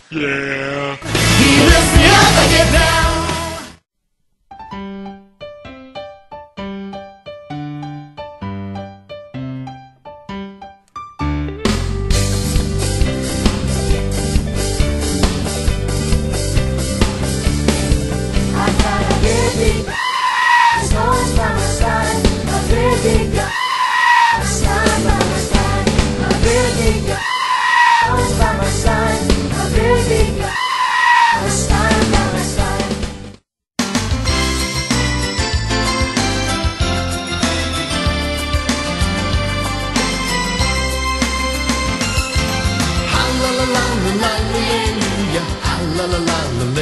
Yeah. He lifts me up, I get down. I got a big, big stones by my side. A big, big a sign by my side. A big, big stones by my side. A big, big a sign by my side. Ha la la la la la, hallelujah. Ha la la la la la.